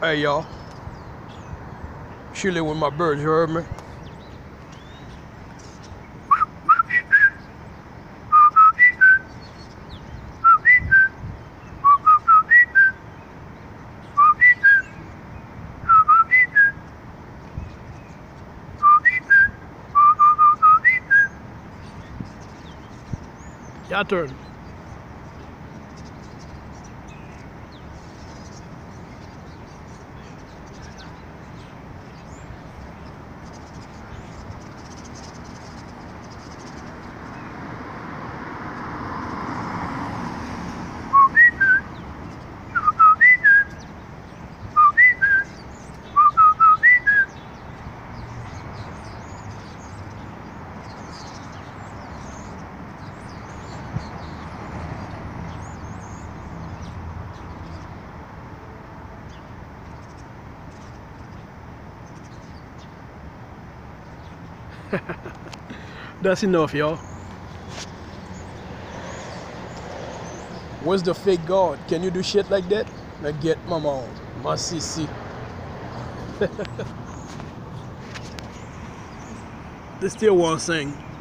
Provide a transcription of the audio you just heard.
Hey y'all, chilling with my birds, you heard me? Your turn. That's enough, y'all. Where's the fake God? Can you do shit like that? Now get my mom, my CC. They still won't sing.